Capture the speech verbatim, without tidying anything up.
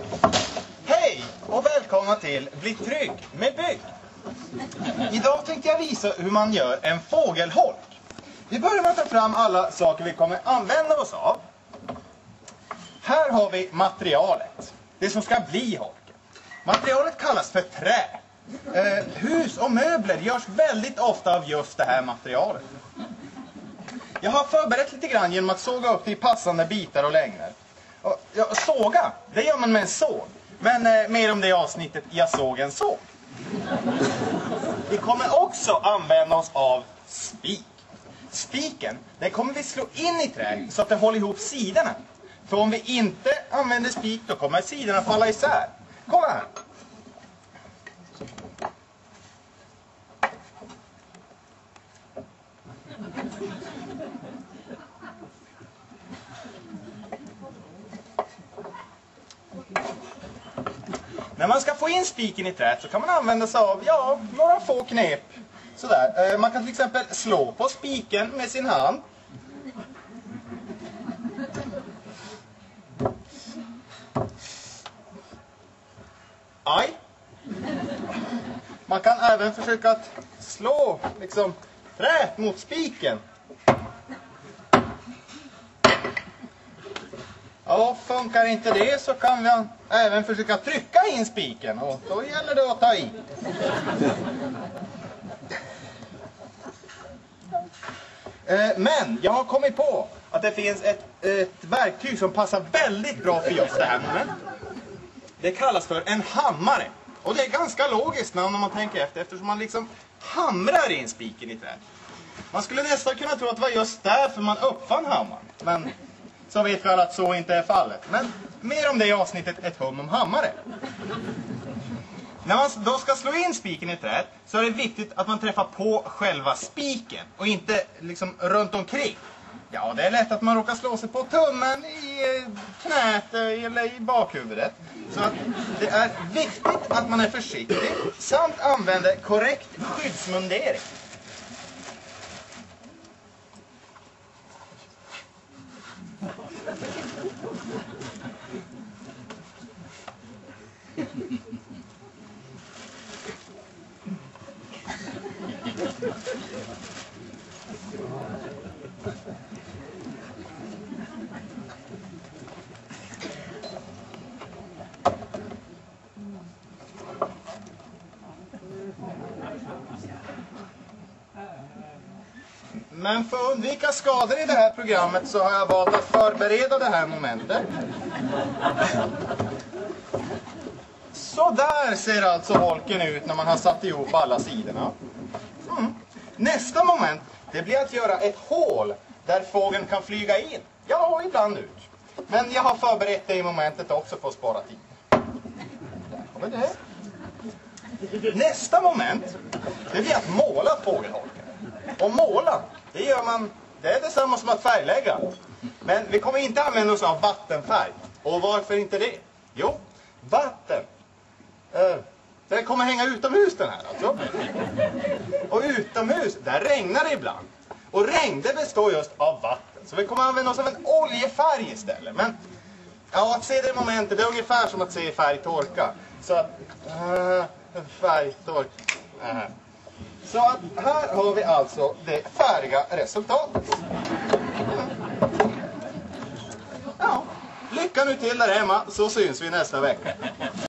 Hej och välkomna till Bli trygg med bygg. Idag tänkte jag visa hur man gör en fågelholk. Vi börjar med att ta fram alla saker vi kommer använda oss av. Här har vi materialet. Det som ska bli holken. Materialet kallas för trä. Eh, hus och möbler görs väldigt ofta av just det här materialet. Jag har förberett lite grann genom att såga upp det i passande bitar och längder. Och, ja, såga, det gör man med en såg. Men eh, mer om det i avsnittet Jag såg en såg. Vi kommer också använda oss av spik. Spiken, den kommer vi slå in i träet så att den håller ihop sidorna. För om vi inte använder spik, då kommer sidorna falla isär. Kom här. När man ska få in spiken i träet så kan man använda sig av ja, några få knep. Sådär. Man kan till exempel slå på spiken med sin hand. Aj. Man kan även försöka att slå liksom rätt mot spiken. Ja, funkar inte det så kan vi även försöka trycka in spiken och då gäller det att ta i. Men jag har kommit på att det finns ett, ett verktyg som passar väldigt bra för just det här momentet. Det kallas för en hammare. Och det är ganska logiskt när man tänker efter eftersom man liksom hamrar in spiken i träet. Man skulle nästan kunna tro att det var just därför man uppfann hammaren. Men så vet vi alla att så inte är fallet. Men mer om det i avsnittet Ett hum om hammare. När man då ska slå in spiken i träet så är det viktigt att man träffar på själva spiken och inte liksom runt omkring. Ja, det är lätt att man råkar slå sig på tummen, i knät eller i bakhuvudet. Så att det är viktigt att man är försiktig samt använder korrekt skyddsmundering. Men för att undvika skador i det här programmet så har jag valt att förbereda det här momentet. Så där ser alltså holken ut när man har satt ihop alla sidorna. Mm. Nästa moment, det blir att göra ett hål där fågeln kan flyga in. Ja, och ibland ut. Men jag har förberett det i momentet också för att spara tid. Där kommer det. Nästa moment, det blir att måla fågelholken. Och måla, det gör man, det är detsamma som att färglägga. Men vi kommer inte använda oss av vattenfärg. Och varför inte det? Jo, vatten. Uh, den kommer hänga utomhus den här alltså. Och utomhus, där regnar det ibland. Och regn, det består just av vatten. Så vi kommer använda oss av en oljefärg istället. Men ja, att se det momentet, det är ungefär som att se färg torka. Så att, uh, färg torka. Uh. Så att här har vi alltså det färdiga resultatet. Ja, lycka nu till där hemma så syns vi nästa vecka.